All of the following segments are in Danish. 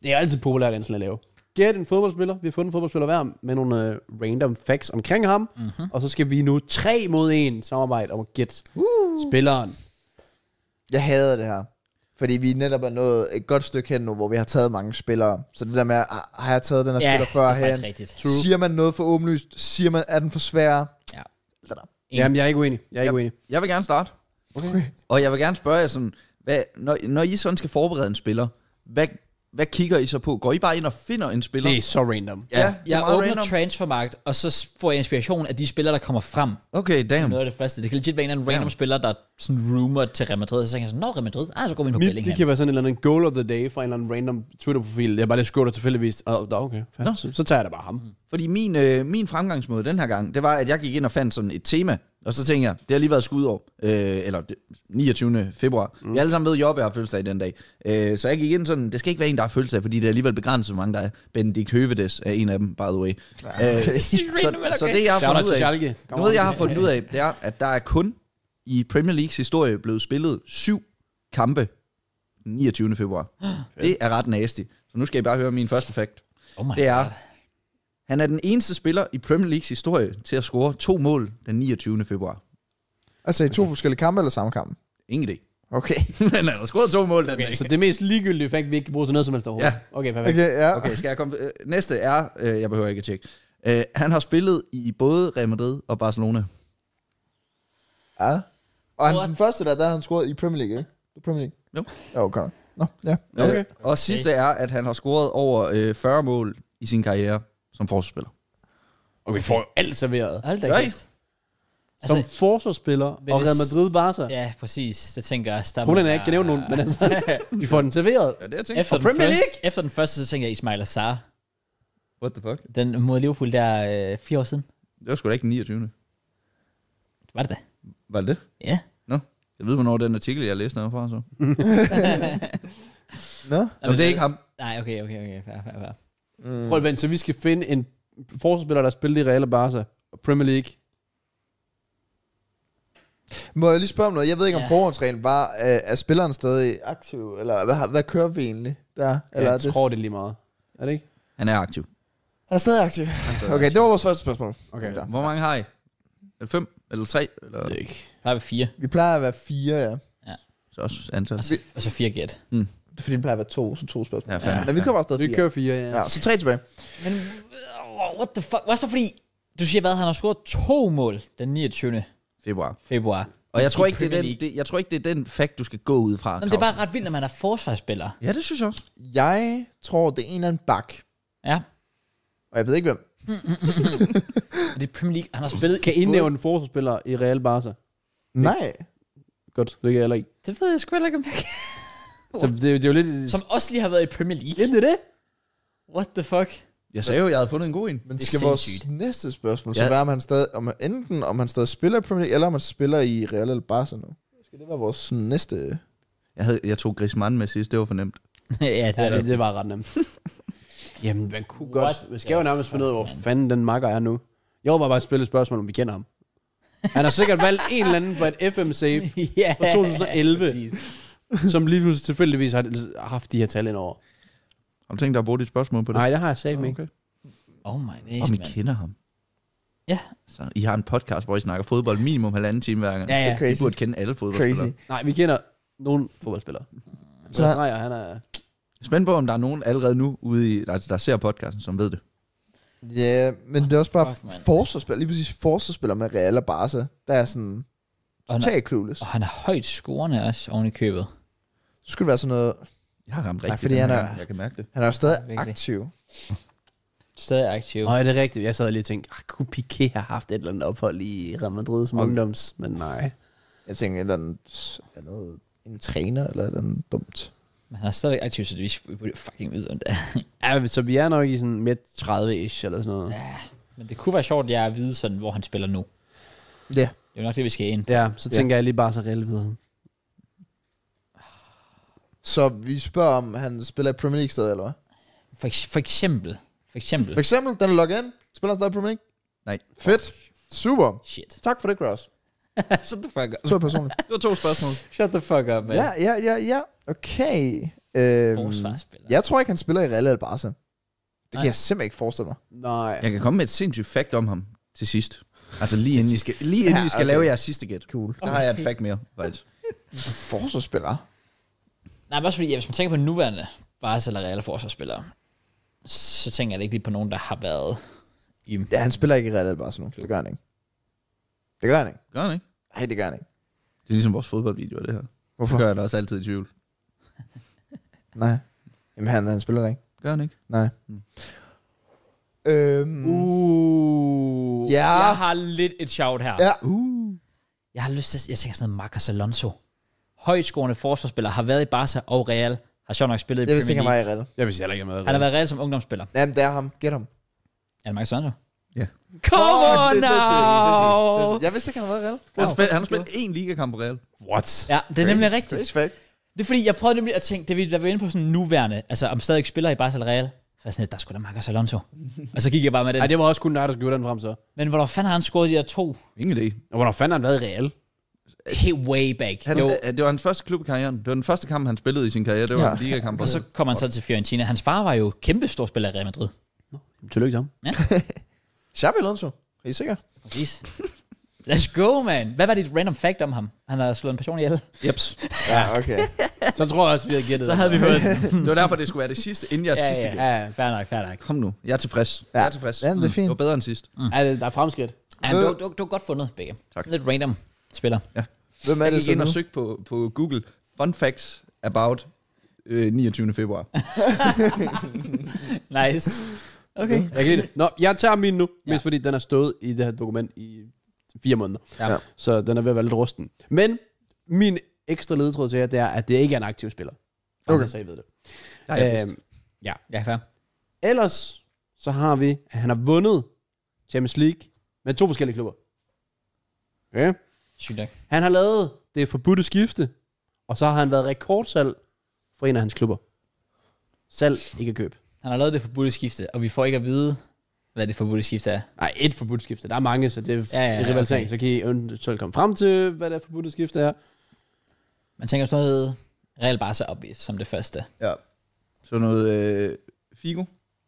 Det er altid populært at lave. Gæt en fodboldspiller. Vi har fundet en fodboldspiller hver med nogle random facts omkring ham. Mm-hmm. Og så skal vi nu 3 mod 1 samarbejde om at gætte spilleren. Jeg hader det her. Fordi vi netop er nået et godt stykke hen nu, hvor vi har taget mange spillere. Så det der med, har jeg taget den her spiller før hen? Siger man noget for åbenlyst? Siger man, er den for svær? Ja. Jamen, jeg er ikke uenig. Jeg vil gerne starte. Okay. Og jeg vil gerne spørge jer sådan, når I sådan skal forberede en spiller, hvad kigger I så på? Går I bare ind og finder en spiller? Det er så random. Ja, jeg åbner Transfermarkt, og så får jeg inspiration af de spillere, der kommer frem. Okay, damn. Noget af det første. Det kan legit være en eller anden random spiller, der er sådan rumored til Real Madrid. Så tænker jeg sådan, Real Madrid? Så går vi ind på Bellingham. Det kan være sådan en eller anden goal of the day fra en eller anden random Twitter-profil. Jeg bare lige scroller tilfældigvis. Okay. Så tager jeg da bare ham. Fordi min fremgangsmåde den her gang, det var, at jeg gik ind og fandt sådan et tema. Og så tænker jeg, det har lige været skudår, eller 29. februar. Vi alle sammen ved, at Jobbe har fødselsdag den dag. Så jeg gik ind sådan, det skal ikke være en, der har fødselsdag, fordi det er alligevel begrænset, hvor mange der er. Benedikt Høvedes er en af dem, by the way. Så det, jeg har fundet ud af, noget jeg har fundet ud af, det er, at der er kun i Premier Leagues historie blevet spillet 7 kampe 29. februar. Det er ret nasty. Så nu skal I bare høre min første fact. Det er, han er den eneste spiller i Premier Leagues historie til at score 2 mål den 29. februar. Altså i 2 forskellige kampe eller samme kamp? Ingen idé. Okay. Men han har scoret 2 mål den dag. Så det mest ligegyldige fact, vi ikke kan bruge til noget som helst overhovedet. Ja. Okay, perfekt. Okay, ja. Okay, skal jeg komme... næste er... jeg behøver ikke at tjekke. Han har spillet i både Real Madrid og Barcelona. Ja. Og han, den første der har han scoret i Premier League, ikke? Premier League. Jo. Ja, okay. Nå, ja. Okay. Og sidste er, at han har scoret over 40 mål i sin karriere som forsvarsspiller. Og vi får jo alt serveret. Alt er ikke. Som forsvarsspiller og Real Madrid Barca. Ja, præcis. Det tænker jeg. Problemet er ikke, kan nævne nogen, men altså, vi får den serveret. Ja, det jeg tænker. Efter den første, så tænker jeg Ismail Assar. What the fuck? Den mod Liverpool der 4 år siden. Det var sgu da ikke den 29. Var det da? Var det det? Ja. Nå, jeg ved, hvornår den artikel, jeg læste fra, så. Nå? Jamen, det er ikke ham. Nej, okay. Fair. Prøv at vente, så vi skal finde en forsvarsspiller, der spiller i Real og Barca og Premier League. Må jeg lige spørge om noget? Jeg ved ikke, om forhåndsreglen var, er spilleren stadig aktiv? Eller hvad kører vi egentlig der? Eller Jeg tror, det er lige meget. Er det ikke? Han er aktiv. Han er stadig aktiv. Okay, det var vores første spørgsmål. Okay. Hvor mange har I? 5 eller 3? Eller? Det er ikke. Der er 4. Vi plejer at være 4, ja. Så også antal. Og så 4 gæt. Det er fordi, vi plejer at være 2, så 2 spørgsmål. Ja, men vi kører bare stadig 4. Vi kører 4, ja. Ja, så 3 tilbage. Men, what the fuck? Hvad så fordi, du siger, hvad han har scoret 2 mål den 29. februar. Og jeg tror, ikke, det er den fact, du skal gå ud fra. Men det er bare ret vildt, når man er forsvarsspiller. Ja, det synes jeg også. Jeg tror, det er en eller anden bak. Ja. Og jeg ved ikke, hvem. Det er Premier League. Han har spillet... Kan indnævne en forsvarsspiller i Real Barca? Nej. Godt, det kan jeg heller ikke. Det ved jeg sgu heller ikke, om jeg kan. Så det er jo lidt... Som også lige har været i Premier League. Ja, det er det. What the fuck? Jeg sagde jo, jeg havde fundet en god en. Men skal vores næste spørgsmål så være, om han stadig spiller i Premier League, eller om han spiller i Real eller Barca nu? Skal det være vores næste... Jeg tog Griezmann med sidst, det var for nemt. Ja, det var ret nemt. Jamen, man kunne godt... Vi skal jo nærmest finde ud af, hvor fanden den makker er nu. Jeg var bare at spille et spørgsmål, om vi kender ham. Han har sikkert valgt en eller anden for et FM-save fra 2011, som lige pludselig tilfældigvis har haft de her tal ind over. Har du tænkt dig at bruge dit spørgsmål på det? Nej, det har jeg sagt ikke. Oh my days, om I kender ham? Ja. Så I har en podcast, hvor I snakker fodbold minimum 1,5 time hver gang. Ja. I burde kende alle fodboldspillere. Nej, vi kender nogle fodboldspillere. Så han er... Spændt på, om der er nogen allerede nu ude i, der ser podcasten, som ved det. Ja, men det er også bare forsvarsspiller. Lige præcis forsvarsspiller med Real og Barca. Der er sådan totalt clueless. Og han er højt scorende også oven i købet. Så skulle det være sådan noget... Jeg har ramt rigtigt. Fordi jeg kan mærke det. Han er jo stadig aktiv. Stadig aktiv. Nej, det er rigtigt. Jeg sad lige og tænkte, kunne Piqué have haft et eller andet ophold i Real Madrid som ungdoms? Men nej. Jeg tænkte, et eller andet, en træner eller et eller andet dumt. Men han er stadig aktiv, så vi burde fucking vide om det. Ja, så vi er nok i sådan midt 30-ish eller sådan noget. Ja, men det kunne være sjovt, at vide sådan, hvor han spiller nu. Ja. Det er jo nok det, vi skal ind på. Ja, så tænker jeg lige bare så reelt videre. Så vi spørger, om han spiller i Premier League stadig, eller hvad? For eksempel, den er logget ind. Spiller han stadig i Premier League? Nej. Fedt. Super. Shit. Tak for det, Cross. Shut the fuck up. Så personligt. Det var 2 spørgsmål. Shut the fuck up, man. Ja. Okay. Forsvarsspiller. Jeg tror ikke, han spiller i Real eller Barca. Det kan jeg simpelthen ikke forestille mig. Nej. Jeg kan komme med et sindssygt fact om ham til sidst. Altså lige inden I skal lave jeres sidste gæt. Cool. Der har jeg et fact mere, faktisk. Forsvarsspiller. Nej, men også fordi, hvis man tænker på nuværende Barca eller Real forsvarsspillere, så tænker jeg ikke lige på nogen, der har været i... Ja, han spiller ikke i Real eller Barca nu. Det gør han ikke. Det gør han ikke. Gør han ikke? Nej, det gør han ikke. Det er ligesom vores fodboldvideo, det her. Hvorfor? Det gør jeg da også altid i tvivl. Nej. Jamen, han spiller der ikke. Gør han ikke? Nej. Ja. Jeg har lidt et shout her. Ja. Jeg har lyst til, jeg tænker sådan noget Marcos Alonso. Højtskårende forsvarsspiller, har været i Barca og Real, har sjovt nok spillet i Jeg vidste Premier ikke, han League. var i Real. Jeg vidste heller ikke, med. Han har været Real som ungdomsspiller. Jamen, det er ham. Gæt ham. Er det Marcos Alonso? Ja. Come on now! Jeg vidste ikke, han var i Real. Han har spillet én ligakamp på Real. What? Ja, det er nemlig rigtigt. Det er fact. Det er fordi, jeg prøvede nemlig at tænke, da vi var inde på sådan nuværende, altså om stadig spiller i Barca eller Real, så var jeg sådan, der skulle da Marcos Alonso. Og så gik jeg bare med den. Nej, det var også kun dig, der skulle den frem så. Men hvornår fanden har han scoret de der 2? Ingen idé. Og hvornår fanden har han været i Real? Helt way back. Det var hans første klub i karrieren. Det var den første kamp, han spillede i sin karriere. Det var en ligakamp. Og så kom han så til Fiorentina. Hans far var jo kæmpe stor spiller i Real Madrid. Tillykke til ham. Ja, Xabi Alonso. Er I sikker? præcis. Let's go, man. Hvad var dit random fact om ham? Han har slået en person ihjel. Jeps. Ja, okay. Så tror jeg også, vi har gættet. Så havde vi hørt. Det var derfor, det skulle være det sidste, inden jeres sidste gæt. Ja, fair nok. Kom nu. Jeg er tilfreds. Ja. Jeg er tilfreds. Ja, det er fint. Det var bedre end sidst. Ja, der er fremskridt. Ja, du var godt fundet, begge. Tak. Sådan lidt random spiller. Hvem er Jeg det gik så ind og nu? søgte på Google fun facts about 29. februar. Nice. Okay. Jeg kan lide det. Nå, jeg tager min nu, mest fordi den har stået i det her dokument i 4 måneder. Ja. Så den er ved at være lidt rusten. Men min ekstra ledetråd til jer, det er, at det ikke er en aktiv spiller. Okay. Så I ved det. Ja, fair. Ellers så har vi, at han har vundet Champions League med 2 forskellige klubber. Okay. Sygt nok. Han har lavet det forbudte skifte, og så har han været rekordsalg for en af hans klubber. Salg, ikke køb. Han har lavet det forbudte skifte, og vi får ikke at vide, hvad det forbudte skifte er. Nej, et forbudt skifte. Der er mange, så det er ja, rivalisering. okay. Så kan I eventuelt komme frem til, hvad det forbudte skifte er. Man tænker sådan noget Real Barca op i, som det første. Ja. Så noget Figo.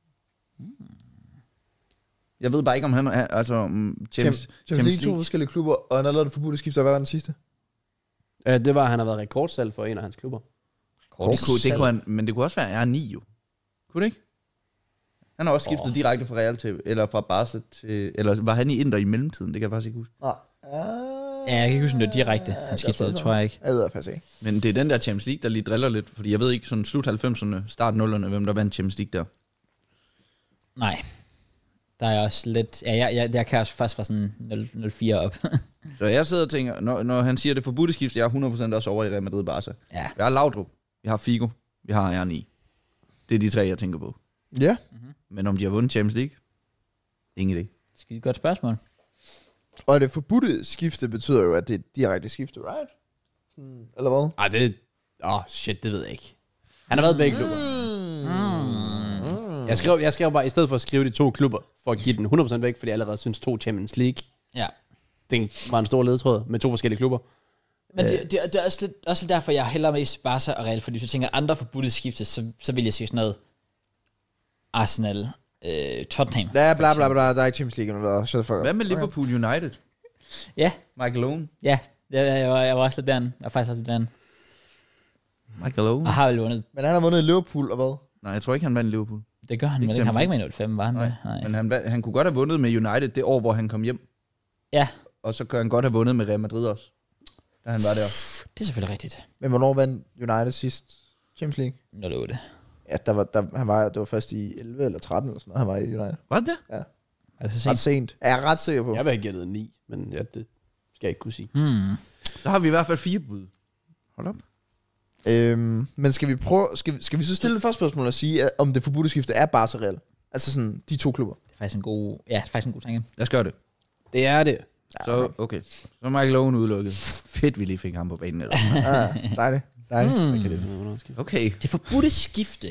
Jeg ved bare ikke, om han er, altså Champions League 2 forskellige klubber, og han har lavet det forbudte skifte. Hvad var den sidste? Det var, at han har været rekordsalg for en af hans klubber. Det kunne han, men det kunne også være R9 jo. Kunne det ikke? Han har også skiftet direkte fra Real til, eller fra Barca til, eller var han i Inter i mellemtiden? Det kan jeg faktisk ikke huske. Ja, jeg kan ikke huske, om det var direkte. Han skiftede, det tror jeg ikke. Jeg ved faktisk ikke. Men det er den der Champions League, der lige driller lidt, fordi jeg ved ikke, sådan slut 90'erne, start 0'erne, hvem der vandt Champions League der. Nej. Der er også lidt... Ja, jeg kan også først fra sådan 0-4 op. Så jeg sidder og tænker, når han siger det forbudte skift, jeg er 100% også over i Real Madrid Barca. Ja. Vi har Laudrup, vi har Figo, vi har R9. Det er de 3, jeg tænker på. Ja. Men om de har vundet Champions League? Ingen idé. Skide godt spørgsmål. Og det forbudte skifte betyder jo, at det er direkte skifte, right? Eller hvad? Ej, det... shit, det ved jeg ikke. Han har været i begge klubber. Jeg skrev bare, i stedet for at skrive de 2 klubber, for at give den 100% væk, fordi jeg allerede synes 2 Champions League. Ja. Det var en stor ledetråd med 2 forskellige klubber. Men det er også derfor, jeg hellere mest Barca og Real, fordi hvis jeg tænker andre forbudte skifte, så vil jeg sige sådan noget Arsenal, Tottenham. Ja, bla bla bla, der er ikke Champions League eller hvad. Hvad med Liverpool United? Ja. Michael Owen? Ja, jeg var også lidt derinde. Jeg var faktisk også lidt derinde. Michael Owen? Og har vel vundet. Men han har vundet i Liverpool, og hvad? Nej, jeg tror ikke, han vandt Liverpool. Det gør han vel ikke. Han var ikke med i 05, var han? Nej. Men han kunne godt have vundet med United det år, hvor han kom hjem. Ja. Og så kan han godt have vundet med Real Madrid også, da han var der. Det er selvfølgelig rigtigt. Men hvornår vandt United sidst Champions League? 08. Ja, det var først i 11 eller 13 eller sådan noget, han var i United. Var det? Ja. Er det så Ret sent? sent. Er jeg ret sikker på. Jeg vil have gættet 9, men ja, det skal jeg ikke kunne sige. Så har vi i hvert fald 4 bud. Hold op. Men skal vi prøve, skal vi så stille det første spørgsmål og sige, om det forbudte skifte er Barca Real? Altså sådan, de 2 klubber. Det er faktisk en god tanke. Lad os gøre det. Det er det. Så, okay. Så er Michael Owen udelukket. Fedt, vi lige fik ham på banen. Eller? Dejligt. Okay. Det forbudte skifte.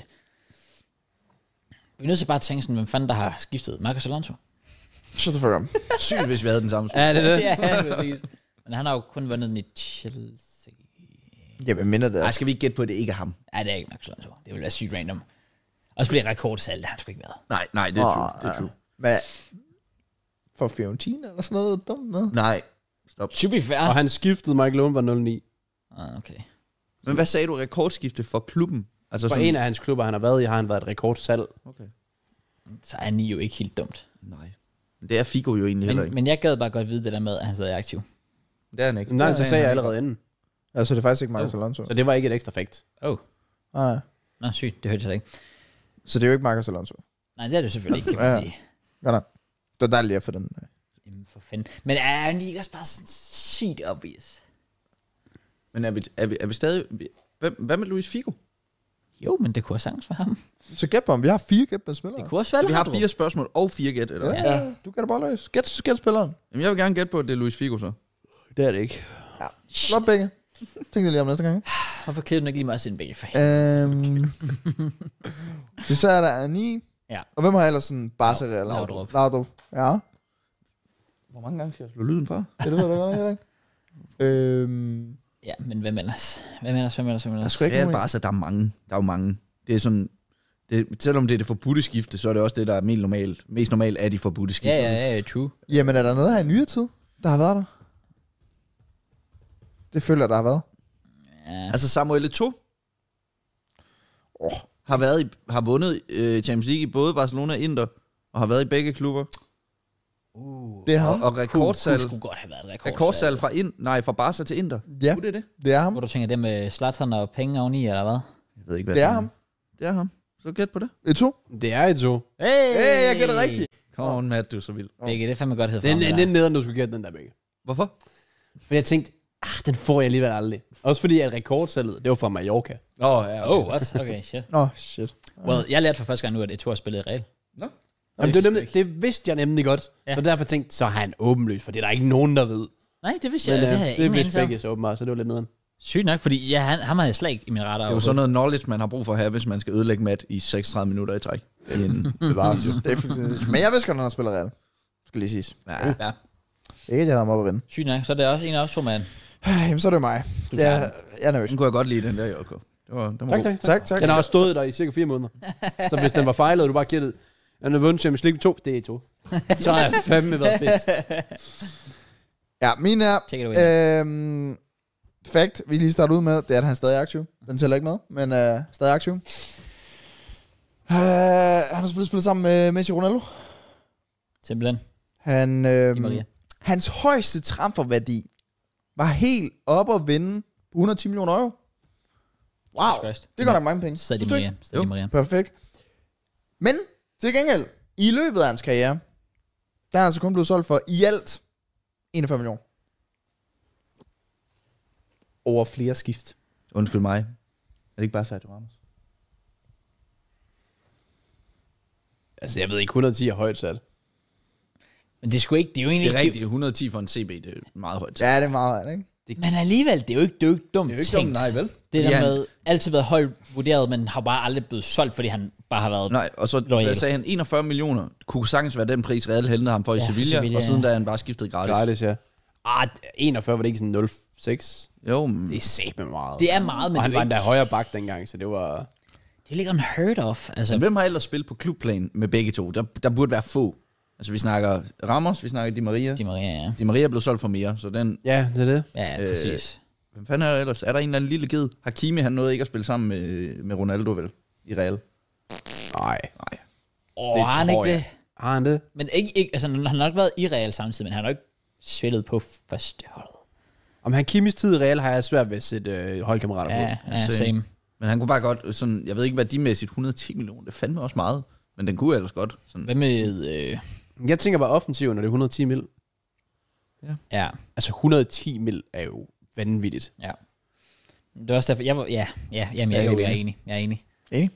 Vi er nødt til bare at tænke sådan, hvem fanden der har skiftet? Marcos Alonso? Shut the fuck up. Sygt, hvis vi havde den samme spil. Ja, det er det. Ja, præcis. Men han har jo kun vundet den i Chelsea. Jeg minder det. Nej, skal vi ikke gætte på, at det ikke er ham? Ja, det er ikke Marcos Alonso. Det vil være sygt random. Også fordi rekordsalg, det har han sgu ikke været. Nej, det er true. Det er true. Hvad? For Fiorentina eller sådan noget dumt noget? Nej, stop. To be fair. Og han skiftede, Michael Owen var 0-9. Okay. Men hvad sagde du, rekordskifte for klubben? Altså For en af hans klubber, han har været i, har han været et rekordsalg. Okay. Så er ni jo ikke helt dumt. Nej. Det er Figo jo egentlig heller ikke. Men jeg gad bare godt vide det der med, at han stadig er aktiv. Det er han ikke. Nej, så sagde jeg allerede inden. Altså, det er faktisk ikke Marcos Alonso. Så det var ikke et ekstra fakt. Nej. Nå, sygt. Det hørte jeg slet ikke. Så det er jo ikke Marcos Alonso. Nej, det er det selvfølgelig ikke, kan man sige. Ja, nej. Det var dejligt at få den. Jamen, for fanden. Men er han ikke også bare sådan sygt obvious? Men er vi stadig... Hvad med Luis Figo? Jo, men det kunne sagtens være ham. Så gæt på ham. Vi har 4 gæt-spillere. Det kunne også være Vi har 4 spørgsmål og 4 gæt, eller? Ja, du kan da bare løse. Gæt spilleren. Jamen, jeg vil gerne gætte på, at det er Luis Figo, så. Det er det ikke. Ja. Slå begge. Tænk lige om næste gang. Hvorfor klæder du ikke lige meget sin begge for? Så er der 9. Ja. Og hvem har ellers sådan Barca eller Laudrup. Ja. Hvor mange gange skal jeg slå lyden fra? Det ved jeg godt, ikke? Ja, men hvem ellers? Der er sgu ikke Real nogen. Barca, der er mange. Der er jo mange. Det er sådan... selvom det er det forbudte skifte, så er det også det, der er mest normalt af de forbudte skifter. Ja, true. Jamen, er der noget her i nyere tid, der har været der? Det føler jeg, der har været. Ja. Altså Samuel Eto'o har vundet Champions League i både Barcelona og Inter, og har været i begge klubber. Det er ham. Og rekordsalg, Kunne godt have været et rekordsalg fra Barca til Inter. Ja, Det er det. det er ham. Hvor du tænker det med Zlatan og penge oveni, eller hvad? Jeg ved ikke, hvad Det er ham. Det er ham. Så gæt på det. Eto. Det er et så. Hey, Jeg gætter rigtigt. Come on, Matt, du er så vild. Begge, det er fandme godt hed for Den ham, er der. nederen, du skulle gætte den der begge. Hvorfor? Fordi jeg tænkte, den får jeg alligevel aldrig. Også fordi at rekordsalget, det var fra Mallorca. Ja, What? Okay, shit. Shit. Well, jeg lærte for første gang nu, at Eto'o har spillet i Real. Nå. Jamen, det vidste jeg nemlig godt. Ja. Så derfor tænkte så har han åbenlyst, for det er der ikke nogen, der ved. Nej, det vidste Men jeg. Det havde jeg det ingen vidste anelse om. begge så åbenbart, så det var lidt nederen. Sygt nok, fordi ham havde jeg slet ikke i min radar. Det er jo sådan noget knowledge, man har brug for at have, hvis man skal ødelægge Matt i 36 minutter i træk. Bevares. Det er fuldstændig. Men jeg vidste godt, når han spiller Real. Skal lige siges. Ja. Ikke, at jeg havde ham op at vinde. Sygt nok, så er det også en af os to, mand. Jamen, så er det mig. Jeg er nervøs. Den kunne jeg godt lide, den der, Joko. Den var god. Tak. Den har også stået der i cirka 4 måneder. Så hvis den var fejlet, og du bare gættede, han har vundet Champions League 2, det er 2. Så har jeg fandme været bedst. Ja, min er... Take it away. Fact, vi lige starter ud med, det er, at han stadig er aktiv. Den tæller ikke med, men stadig aktiv. Han har spillet sammen med Messi og Ronaldo. Simpelthen. Han, Di Maria. hans højeste transferværdi var helt op at vinde på 110 millioner euro. Wow, Christ. det går nok mange penge. Så er Di Synes du Maria. ikke? Så er Di Maria. Perfekt. Men til gengæld, i løbet af hans karriere, der er han altså kun blevet solgt for i alt 41 millioner. Over flere skift. Undskyld mig. Er det ikke bare Sergio Ramos? Altså, jeg ved ikke, 110 er højt sat. Men det er sgu ikke, det er jo egentlig Det er ikke... rigtigt. 110 for en CB, det er meget højt. Ja, det er meget højt, ikke? Men alligevel, det er jo ikke dumt Det er jo ikke tænkt. dumt, nej, vel? Det Fordi der han- med, altid været højt vurderet, men har bare aldrig blevet solgt, fordi han bare har været... Nej, og så Loyal. sagde han 41 millioner. Kunne sagtens være den pris, Real hentede ham for i Ja, for Sevilla, Sevilla, og siden ja. da er han bare skiftet gratis. Gratis, ja. 41 var det ikke sådan 0,6? Jo, men Det er satme meget. Det er meget, men og han det var er endda ikke... højere bak dengang, så det var... Det er ikke unheard of. Altså, men hvem har ellers spillet på klubplan med begge to? Der burde være få. Altså, vi snakker Ramos, vi snakker Di Maria. Di Maria, ja. Di Maria blev solgt for mere, så den... Ja, det er det. Ja, præcis. Hvem fanden er der ellers? Er der en eller anden lille ged? Hakimi, han nåede ikke at spille sammen med Ronaldo, vel? I Real. Nej. Nej. Har han ikke tror jeg. det? Har han det? Men ikke, altså, han har nok været i Real samtidig, men han har nok spillet på første hold. Om Hakimis tid i Real har jeg svært ved at sætte holdkammerater på. Ja, same. Men han kunne bare godt, sådan, jeg ved ikke, hvad de med sit 110 millioner, det fandme også meget. Men den kunne ellers godt. Sådan. Hvad med... Jeg tænker bare offensivt, når det er 110 mil. Ja, Altså 110 mil er jo vanvittigt. ja. Det er også derfor, jeg var... Jamen, jeg er enig. Jeg er enig. Enig?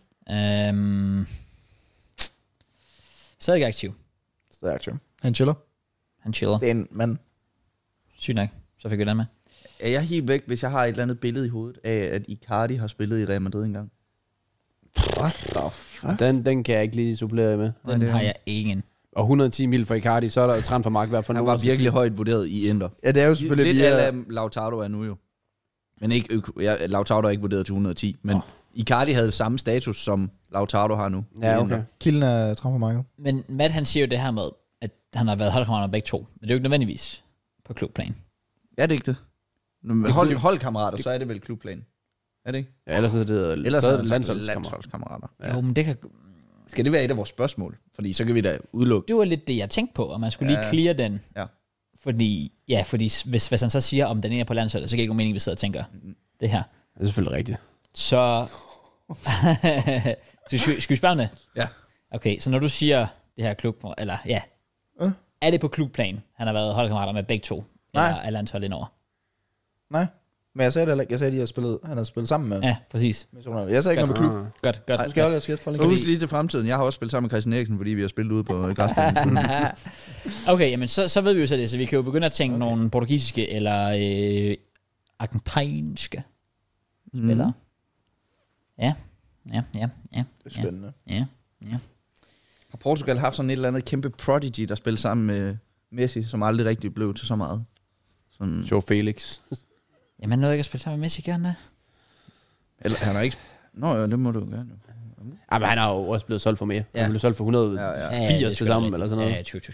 Stadig aktiv. Stadig aktiv. Han chiller. Han chiller. Det er en mand. Sygt nok. Så fik vi den med. Er jeg helt væk, hvis jeg har et eller andet billede i hovedet af, at Icardi har spillet i Real Madrid engang? What the fuck? Den kan jeg ikke lige supplere med. Den har jeg ingen. Og 110 mil for Icardi, så er der transfermarkt i hvert fald. Han var virkelig højt vurderet i Inter. Ja, det er jo selvfølgelig Lidt via... af Lautaro er nu jo. Men ikke, Lautaro er ikke vurderet til 110, men Icardi havde samme status, som Lautaro har nu. Ja, okay. Kilden er transfermarkedet. Men Matt, han siger jo det her med, at han har været holdkammerater med begge to. Men det er jo ikke nødvendigvis på klubplan. Er det ikke det? Holdkammerater, så er det vel klubplan. Er det ikke? Ja, ellers er det landsholdskammerater. Ja. Jo, men det kan... Skal det være et af vores spørgsmål? Fordi så kan vi da udelukke. Det var lidt det, jeg tænkte på, og man skulle lige clear den. Ja. Fordi hvis han så siger, om den ene er på landsholdet, så giver det ikke nogen mening, vi sidder og tænker det her. Det er selvfølgelig rigtigt. Så... skal vi spørge om det? Ja. Okay, så når du siger det her klub, eller ja, er det på klubplan, han har været holdkammerater med begge to? Nej. Eller er landsholdet indover? Nej. Men jeg sagde det heller ikke. Jeg sagde, at han har spillet sammen med. Ja, præcis. Jeg sagde ikke noget med klub. Godt. Nu skal jeg lige. Husk lige til fremtiden. Jeg har også spillet sammen med Christian Eriksen, fordi vi har spillet ude på græsplænen. Okay, jamen så ved vi jo så det. Så vi kan jo begynde at tænke nogle portugisiske eller argentinske spillere. Ja. Det er spændende. Ja. Har Portugal haft sådan et eller andet kæmpe prodigy, der spillede sammen med Messi, som aldrig rigtig blev til så meget? Sådan... Joe Felix. Jamen, han nåede ikke at spille sammen med Messi, gerne. Eller han har ikke... Nå ja, det må du gerne. Ja, men han har jo også blevet solgt for mere. Ja. Han blev solgt for 180 til sammen, eller sådan noget. Ja, 20.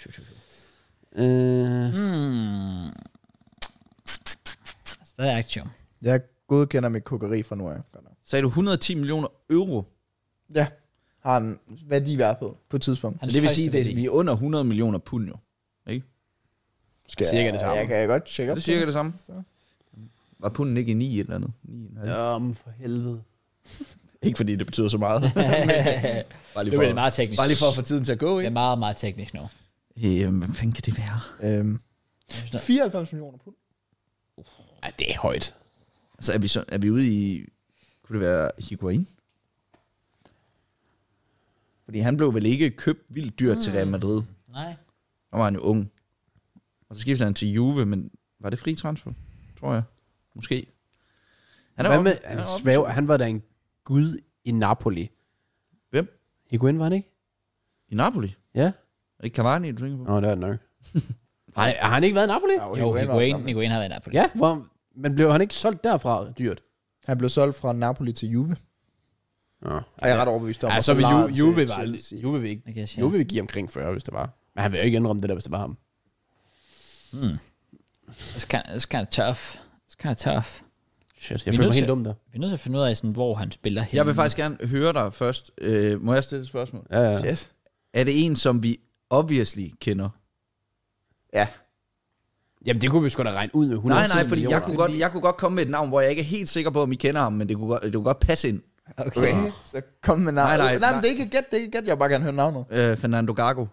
Stadig aktiv. Jeg godkender mit kukkeri fra nu af. Sagde du 110 millioner euro? Ja. Har en værdi værd på et tidspunkt. Så det vil sige, at vi er under 100 millioner pund, jo. Ikke? Cirka det samme. Jeg kan godt tjekke op. Det er cirka det samme. Var punden ikke i 9 eller andet? 9,5? Jamen, for helvede. Ikke fordi det betyder så meget. Bare lige for, det er meget teknisk. Bare lige for at få tiden til at gå, ikke? Det er meget, meget teknisk nu. Hvad fanden kan det være? 94 millioner pund. Ja, det er højt. Altså, er vi ude i... Kunne det være Higuain? Fordi han blev vel ikke købt vildt dyrt til Real Madrid. Nej. Der var han jo ung. Og så skiftede han til Juve, men var det fri transfer? Tror jeg. Måske. Han var da en gud i Napoli. Hvem? Higuain, var han ikke? I Napoli? Ja. Ikke Cavani, du tænker på? Nå, det er det nok. har han ikke været i Napoli? Jo, Higuain har været i Napoli. Ja, men blev han ikke solgt derfra dyrt? Han blev solgt fra Napoli til Juve. Ja. Og jeg er ret overbevist om, ja, så vil Juve vil give omkring 40, hvis det var. Men han vil jo ikke ændre om det der, hvis det var ham. It's kind of tough. Shit, jeg føler mig helt dum der. Vi er nødt til at finde ud af, sådan, hvor han spiller hen. Jeg vil faktisk gerne høre dig først. Må jeg stille et spørgsmål? Ja. Yes. Er det en, som vi obviously kender? Ja. Jamen, det kunne vi sgu da regne ud med 100. Nej, fordi jeg kunne godt komme med et navn, hvor jeg ikke er helt sikker på, om I kender ham, men det kunne godt passe ind. Okay. Så kom med navnet. Nej, men det er ikke gæt, jeg vil bare gerne høre navnet. Fernando Gago.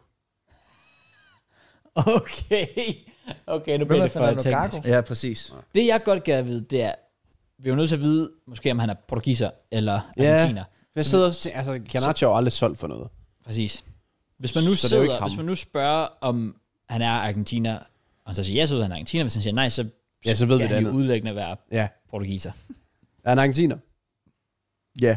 Okay, nu bliver det for teknisk. Ja, præcis. Det jeg godt gad at vide, det er, vi er jo nødt til at vide, måske om han er portugiser eller argentiner. Jeg sidder og tænker, altså, Garnacho er aldrig solgt for noget. Præcis. Hvis man nu spørger, om han er argentiner, og han så siger ja, så ved han er argentiner. Hvis han siger nej, så ved vi det han jo udlæggende være portugiser. Er han argentiner? Ja.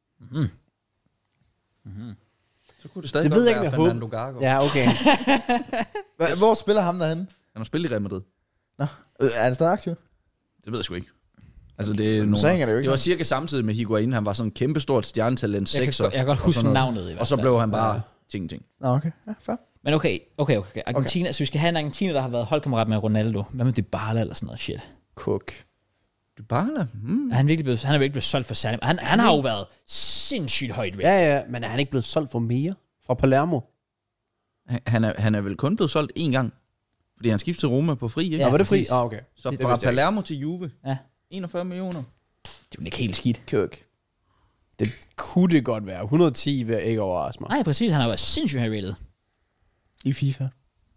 Så kunne det stadig det ved jeg ikke, være Fernando Gago. Ja, okay. Hvor spiller ham derhenne? Han har spillet i Real Madrid. Nå, er han stadig aktiv? Det ved jeg sgu ikke. Altså, det var cirka samtidig med Higuain. Han var sådan en kæmpestort stjernetalent, sekser. Jeg kan godt huske navnet i hvert fald. Og så blev han bare ting. Nå, okay. Ja, fair. Men okay. Argentina, så vi skal have en argentiner, der har været holdkammerat med Ronaldo. Hvad med Dybala eller sådan noget shit? Cook. Dybala? Han er virkelig blevet solgt for særligt. Han har jo været sindssygt højt. Ja, men er han ikke blevet solgt for mere fra Palermo? Han er vel kun blevet solgt én gang. Fordi han skiftede til Roma på fri, ikke? Ja, var det fri? Okay. Så fra Palermo til Juve. Ja. 41 millioner. Det er jo ikke helt skidt. Cook. Det kunne det godt være. 110 vil ikke overraske mig. Nej, præcis. Han har været sindssygt højt rated. I FIFA.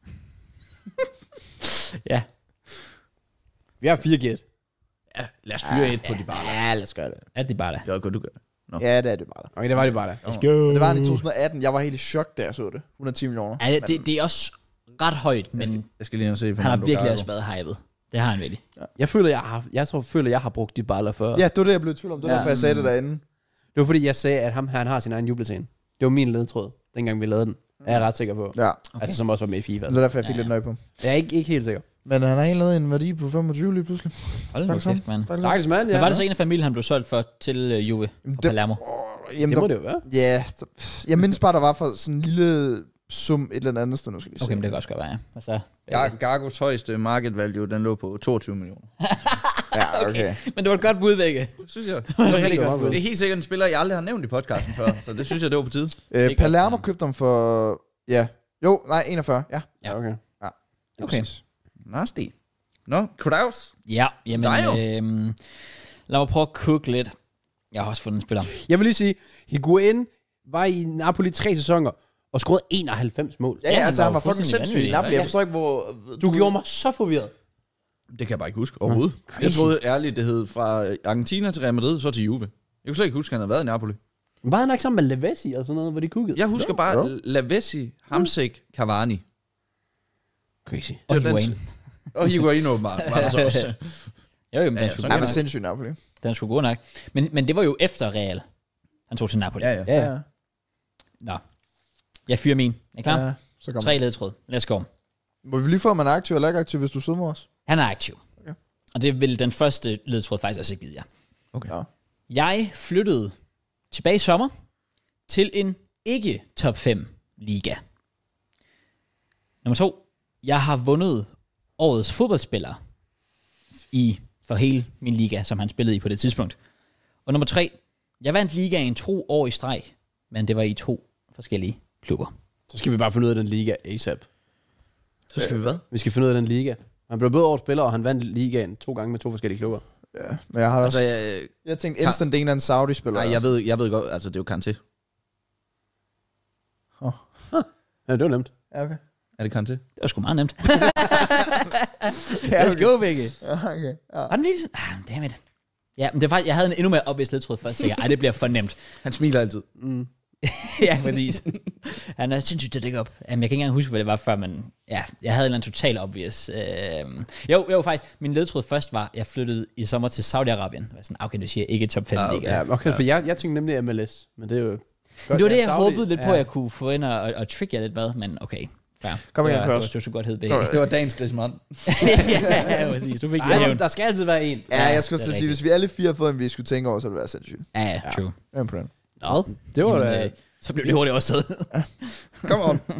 Ja. Vi har 4 gæt. Ja, lad os fyre et på Dybala. Ja, lad os gøre det. Er det Dybala? Ja, godt, du gør det. No. Ja, det er Dybala. Okay, det var Dybala. Det var han i 2018. Jeg var helt i chok, da jeg så det. 110 millioner. Ja, det er også ret højt, men jeg skal lige se. Han har virkelig også været hypet. Det har han virkelig. Ja. Jeg har brugt Dybala før. Ja, det var det, jeg blev i tvivl om. Det var derfor, jeg sagde det derinde. Det var fordi, jeg sagde, at han har sin egen jubelscene. Det var min ledtråd, dengang vi lavede den. Er jeg ret sikker på. Ja. Okay. Altså, som også var med i FIFA. Det er derfor, jeg fik lidt nøje på. Jeg er ikke helt sikker. Men han har egentlig lavet en værdi på 25 lige pludselig. Hold da kæft, mand. Stakkels mand, ja. Men var det så en af familien, han blev solgt for til Juve og Palermo? Jamen, det må det jo være. Ja, jeg mindes bare, der var for sådan en lille sum et eller andet sted, nu skal vi se. Okay, men det kan også godt være, ja. Og så, Gargos højeste market value, den lå på 22 millioner. Ja, okay. Men det var et godt bud, Vække. Synes jeg. Det er helt sikkert en spiller, jeg aldrig har nævnt i podcasten før, så det synes jeg, det var på tide. Palermo købte ham for, 41, ja. Ja. Okay. Okay. Nasty. Nå, Kraus. Ja, jamen, lad mig prøve at cook lidt. Jeg har også fundet en spiller. Jeg vil lige sige, Higuain var i Napoli 3 sæsoner og scorede 91 mål. Ja, altså han var fucking sindssyg i Napoli. Jeg forstår ikke, hvor... Du gjorde mig så forvirret. Det kan jeg bare ikke huske overhovedet. Jeg troede ærligt, det hed fra Argentina til Real Madrid, så til Juve. Jeg kunne slet ikke huske, at han havde været i Napoli. Var han ikke sammen med Lavezzi og sådan noget, hvor de kuggede? Jeg husker bare Lavezzi, Hamsik, Cavani. Crazy. Og Higuain. Og Higuain åbenbart. Var der så også. Jo, men han var sindssyg i Napoli. Den skulle gå nok. Men det var jo efter Real. Han tog til Napoli. Ja. Nå. Jeg fyrer min. Er I klar? Ja, så kommer 3 ledtråd. Let's go. Må vi lige få, om han er aktiv eller ikke aktiv, hvis du sidder med os? Han er aktiv. Okay. Og det vil den første ledtråd faktisk også have givet jer. Okay. Ja. Jeg flyttede tilbage i sommer til en ikke top 5 liga. Nummer 2. Jeg har vundet årets fodboldspiller for hele min liga, som han spillede i på det tidspunkt. Og nummer 3. Jeg vandt ligaen 2 år i streg, men det var i 2 forskellige klubber. Så skal vi bare finde ud af den liga ASAP. Så skal vi hvad? Vi skal finde ud af den liga. Han blev både årets spiller, og han vandt ligaen 2 gange med 2 forskellige klubber. Ja, men jeg har også... Jeg tænkte instant, det er en af en Saudi-spiller. Nej, jeg ved godt, altså det er jo Kanté. Ja, det var nemt. Ja, okay. Er det Kanté? Det var sgu meget nemt. Ja, Let's go, Vicky. Ja, okay. Ja. Var den virkelig sådan? Dammit. Ja, men det var faktisk, jeg havde en endnu mere obvious ledtråd først, så det bliver for nemt. Han smiler altid. Ja, præcis. Han er sindssygt til at dække op. Jeg kan ikke engang huske, hvad det var før, men ja, jeg havde en eller anden total obvious. Jo, faktisk. Min ledtråd først var, jeg flyttede i sommer til Saudi-Arabien. Jeg var sådan, okay, du siger ikke top 5 liga. Ja, okay, for jeg tænkte nemlig MLS, men det er jo... Men det var det, jeg håbede lidt på, at jeg kunne få ind og tricke jer lidt med, men okay. Ja. Kom igen, Klaus. Det var godt hed begge. Det var dagens Griezmann. Ja, præcis. Du fik Nej, der skal altid være en. Ja, jeg skulle også sige, hvis vi alle 4 har fået en, vi skulle tænke over, så ville det være sindssygt. Ja, true. Ja, på den. Nå, det var da... Så blev det hurtigt også taget. Come on.